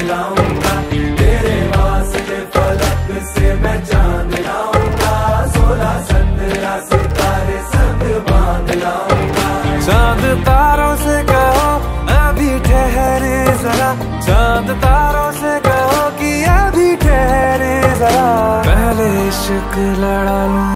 लाऊंगा, तेरे वास्ते फलक से मैं चांद लाऊंगा, 16-17 सितारे संग बांध लाऊंगा। चांद तारों से कहो अभी ठहरे जरा, चांद तारों से कहो कि अभी ठहरे जरा, पहले इश्क लड़ा लूं।